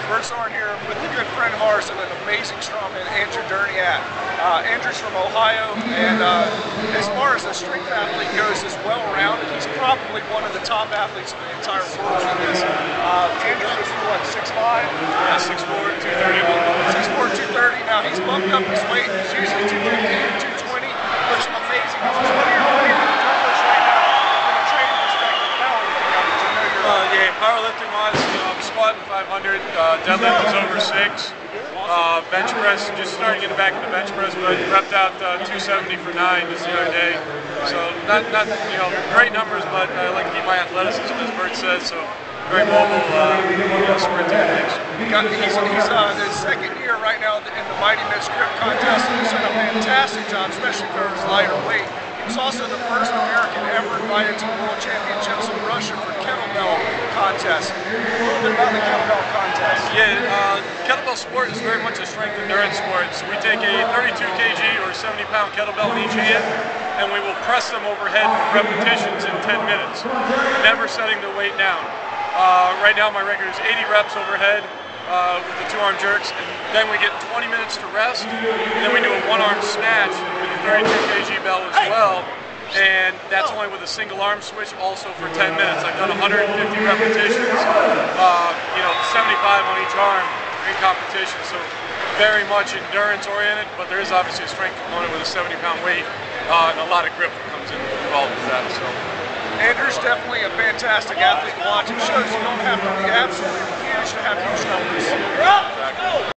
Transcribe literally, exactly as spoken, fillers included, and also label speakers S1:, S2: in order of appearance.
S1: We're starting here with a good friend of ours and an amazing strongman, Andrew Durniat. Uh, Andrew's from Ohio, and uh, as far as a strength athlete goes, is well-rounded. He's probably one of the top athletes in the entire world in this. Uh, Andrew is what, six five?
S2: Yeah, six four, two thirty.
S1: six four, two thirty. Now he's bumped up his weight. He's usually two fifteen, two twenty. Looks amazing. What are your, what are your numbers right now from a training perspective? Powerlifting numbers. I know you're
S2: Uh, yeah, powerlifting wise, you know, I'm squatting five hundred, uh, deadlift is over six. Uh, bench press, just starting to get back into bench press, but repped out uh, two seventy for nine just the other day. So not, not you know, great numbers, but I like to keep my athleticism, as Bert says, so very mobile, uh, you know, sprint techniques.
S1: He got, he's he's uh, his second year right now in the Mighty Miss Grip contest, and he's done a fantastic job, especially for his lighter weight. He was also the first American ever invited to the World Championships in Russia for kettlebell contest. A little bit about the kettlebell contest.
S2: Yeah, uh, kettlebell sport is very much a strength endurance sport. So we take a thirty-two kilogram or seventy pound kettlebell in each hand, and we will press them overhead for repetitions in ten minutes, never setting the weight down. Uh, right now my record is eighty reps overhead uh, with the two arm jerks, and then we get twenty minutes to rest, and then we do a one arm snatch with the thirty-two kilogram bell as well, and that's only with a single arm switch, also for ten minutes. I've done one hundred fifty repetitions, uh, you know, seventy-five on each arm in competition, so very much endurance oriented, but there is obviously a strength component with a seventy pound weight, uh, and a lot of grip that comes in involved with that. So.
S1: Andrew's definitely a fantastic athlete to watch. It shows you don't have to be absolutely huge to have huge numbers.